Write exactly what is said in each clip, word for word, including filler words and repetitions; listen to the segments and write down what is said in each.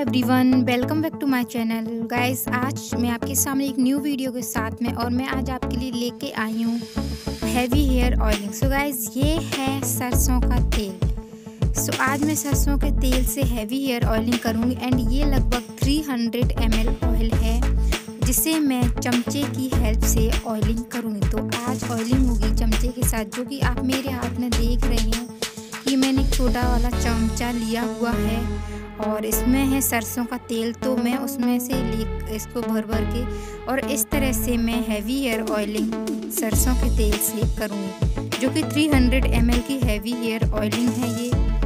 Everyone, welcome back to my channel. Guys, आज मैं आपके सामने एक न्यू वीडियो के साथ में और मैं आज आपके लिए लेके आई हूँ heavy hair oiling. So guys, ये है सरसों का तेल। सो so, आज मैं सरसों के तेल से हैवी हेयर ऑयलिंग करूँगी एंड ये लगभग तीन सौ एम एल ऑयल है जिसे मैं चमचे की हेल्प से ऑयलिंग करूँगी। तो आज ऑयलिंग होगी चमचे के साथ, जो कि आप मेरे हाथ में देख रहे हैं कि मैंने छोटा वाला चमचा लिया हुआ है और इसमें है सरसों का तेल। तो मैं उसमें से ले इसको भर भर के और इस तरह से मैं हैवी हेयर ऑयलिंग सरसों के तेल से करूँगी, जो कि तीन सौ एम एल की हैवी हेयर ऑयलिंग है ये।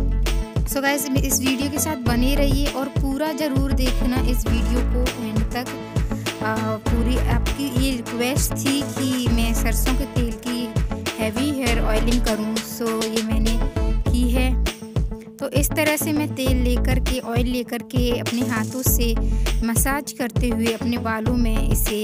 सो गाइस, इस वीडियो के साथ बने रहिए और पूरा ज़रूर देखना इस वीडियो को एंड तक। आ, पूरी आपकी ये रिक्वेस्ट थी कि मैं सरसों के तेल की हैवी हेयर ऑयलिंग करूँ, सो ये मैंने की है। तो इस तरह से मैं तेल लेकर के ऑयल लेकर के अपने हाथों से मसाज करते हुए अपने बालों में इसे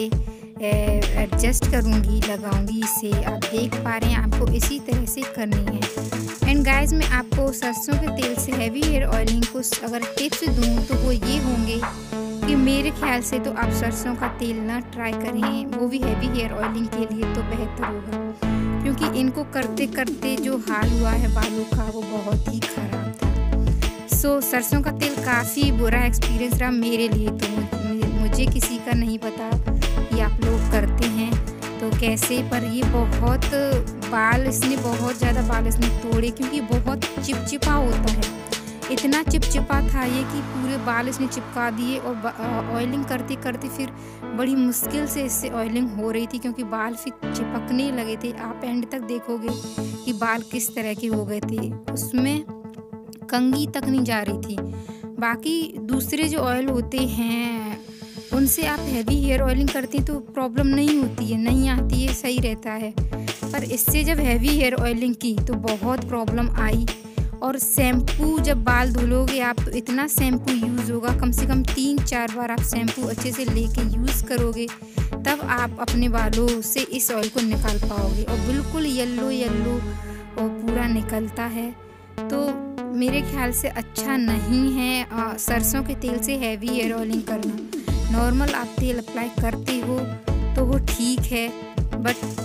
एडजस्ट करूँगी, लगाऊंगी इसे। आप देख पा रहे हैं, आपको इसी तरह से करनी है। एंड गाइस, मैं आपको सरसों के तेल से हैवी हेयर ऑयलिंग को अगर टिप्स दूँ तो वो ये होंगे कि मेरे ख्याल से तो आप सरसों का तेल ना ट्राई करें, वो भी हैवी हेयर ऑयलिंग के लिए तो बेहतर होगा, क्योंकि इनको करते करते जो हाल हुआ है बालों का वो बहुत ही ख़राब था। सो so, सरसों का तेल काफ़ी बुरा एक्सपीरियंस रहा मेरे लिए। तो मुझे किसी का नहीं पता कि आप लोग करते हैं तो कैसे, पर ये बहुत बाल इसने बहुत ज़्यादा बाल इसने तोड़े, क्योंकि बहुत चिपचिपा होता है। इतना चिपचिपा था ये कि पूरे बाल इसने चिपका दिए और ऑयलिंग करते करते फिर बड़ी मुश्किल से इससे ऑयलिंग हो रही थी, क्योंकि बाल फिर चिपकने लगे थे। आप एंड तक देखोगे कि बाल किस तरह के हो गए थे, उसमें कंघी तक नहीं जा रही थी। बाकी दूसरे जो ऑयल होते हैं उनसे आप हैवी हेयर ऑयलिंग करती हैं तो प्रॉब्लम नहीं होती है, नहीं आती है, सही रहता है। पर इससे जब हैवी हेयर ऑयलिंग की तो बहुत प्रॉब्लम आई। और शैम्पू जब बाल धुलोगे आप तो इतना शैम्पू यूज़ होगा, कम से कम तीन चार बार आप शैम्पू अच्छे से लेके यूज़ करोगे तब आप अपने बालों से इस ऑयल को निकाल पाओगे। और बिल्कुल येलो येलो और पूरा निकलता है, तो मेरे ख्याल से अच्छा नहीं है आ, सरसों के तेल से हैवी हेयर ऑयलिंग करना। नॉर्मल आप तेल अप्लाई करते हो तो वो ठीक है, बट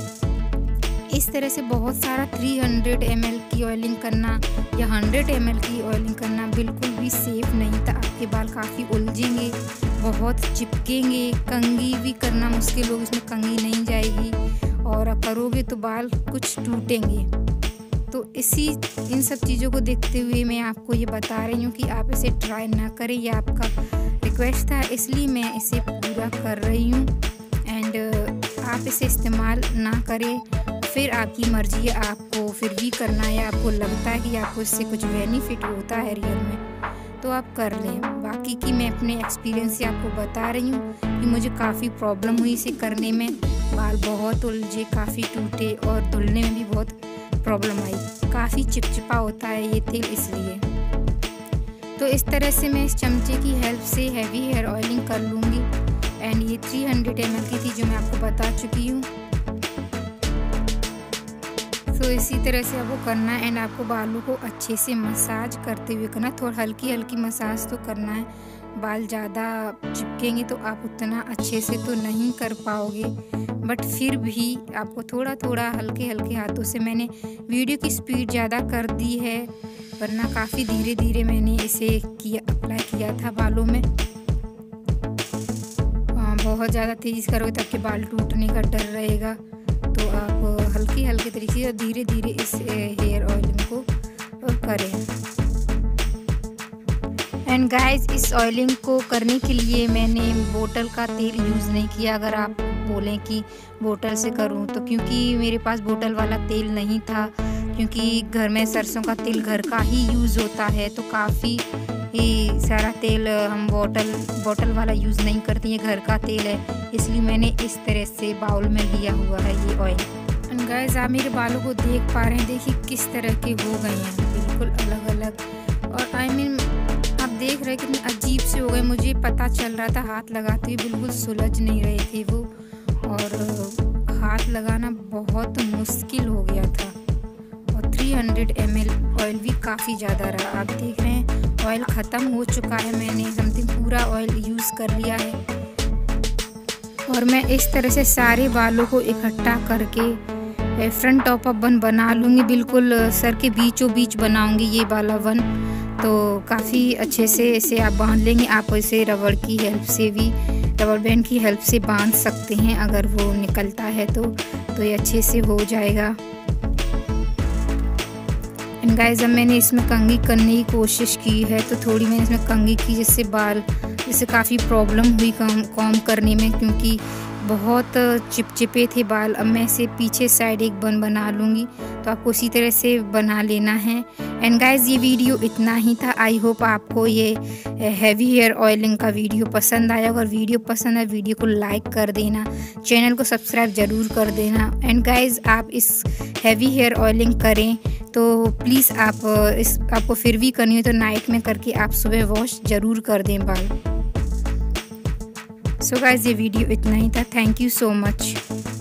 इस तरह से बहुत सारा तीन सौ एम एल की ऑयलिंग करना या सौ एम एल की ऑयलिंग करना बिल्कुल भी सेफ नहीं था। आपके बाल काफ़ी उलझेंगे, बहुत चिपकेंगे, कंघी भी करना मुश्किल होगी, इसमें कंघी नहीं जाएगी और आप करोगे तो बाल कुछ टूटेंगे। तो इसी इन सब चीज़ों को देखते हुए मैं आपको ये बता रही हूँ कि आप इसे ट्राई ना करें, ये आपका रिक्वेस्ट था इसलिए मैं इसे पूरा कर रही हूँ। एंड आप इसे इस्तेमाल ना करें, फिर आपकी मर्जी है, आपको फिर भी करना है, आपको लगता है कि आपको इससे कुछ बेनिफिट होता है रियल में तो आप कर लें। बाकी की मैं अपने एक्सपीरियंस से आपको बता रही हूँ कि मुझे काफ़ी प्रॉब्लम हुई इसे करने में, बाल बहुत उलझे, काफ़ी टूटे और धुलने में भी बहुत प्रॉब्लम आई। काफ़ी चिपचिपा होता है ये तेल, इसलिए तो इस तरह से मैं इस चमचे की हेल्प से हैवी हेयर ऑयलिंग कर लूँगी। एंड ये तीन सौ एम एल की थी जो मैं आपको बता चुकी हूँ। तो इसी तरह से आपको करना है एंड आपको बालों को अच्छे से मसाज करते हुए करना, थोड़ा हल्की हल्की मसाज तो करना है। बाल ज़्यादा चिपकेंगे तो आप उतना अच्छे से तो नहीं कर पाओगे, बट फिर भी आपको थोड़ा थोड़ा हल्के हल्के हाथों से, मैंने वीडियो की स्पीड ज़्यादा कर दी है वरना काफ़ी धीरे धीरे मैंने इसे किया अप्लाई किया था बालों में। बहुत ज़्यादा तेज़ी से करोगे तो आपके बाल टूटने का डर रहेगा, तो आप हल्के हल्के तरीके से धीरे धीरे इस हेयर ऑयलिंग को करें। एंड गाइस, इस ऑयलिंग को करने के लिए मैंने बोतल का तेल यूज़ नहीं किया। अगर आप बोलें कि बोतल से करूं तो क्योंकि मेरे पास बोतल वाला तेल नहीं था, क्योंकि घर में सरसों का तेल घर का ही यूज़ होता है, तो काफ़ी ही सारा तेल हम बोतल बोतल वाला यूज़ नहीं करते, ये घर का तेल है, इसलिए मैंने इस तरह से बाउल में लिया हुआ है ये ऑयल। एंड गाइस, आप मेरे बालों को देख पा रहे हैं, देखिए किस तरह के हो गए हैं, बिल्कुल अलग अलग। और आई मीन आप देख रहे हैं कितने अजीब से हो गए। मुझे पता चल रहा था हाथ लगाते हुए बिल्कुल सुलझ नहीं रहे थे वो, और हाथ लगाना बहुत मुश्किल हो गया था। और तीन सौ एम एल ऑयल भी काफ़ी ज़्यादा रहा, आप देख रहे हैं। ऑयल ख़त्म हो चुका है, मैंने समथिंग पूरा ऑयल यूज़ कर लिया है। और मैं इस तरह से सारे बालों को इकट्ठा करके फ्रंट टॉप अप बन बना लूँगी। बिल्कुल सर के बीचों बीच बनाऊँगी ये वाला बन। तो काफ़ी अच्छे से इसे आप बांध लेंगे। आप इसे रबड़ की हेल्प से भी, रबड़ बैंड की हेल्प से बांध सकते हैं। अगर वो निकलता है तो तो ये अच्छे से हो जाएगा। एंड गाइस, अब मैंने इसमें कंघी करने की कोशिश की है, तो थोड़ी मैंने इसमें कंघी की, जिससे बाल जिससे काफ़ी प्रॉब्लम हुई कॉम कॉम करने में, क्योंकि बहुत चिपचिपे थे बाल। अब मैं इसे पीछे साइड एक बन बना लूँगी, तो आपको उसी तरह से बना लेना है। एंड गाइस, ये वीडियो इतना ही था। आई होप आपको ये हैवी हेयर ऑयलिंग का वीडियो पसंद आया। अगर वीडियो पसंद आए, वीडियो को लाइक कर देना, चैनल को सब्सक्राइब ज़रूर कर देना। एंड गाइस, आप इस हैवी हेयर ऑयलिंग करें तो प्लीज़ आप इस आपको फिर भी करनी हो तो नाइट में करके आप सुबह वॉश ज़रूर कर दें बाल। सो गाइस, ये वीडियो इतना ही था। Thank you so much.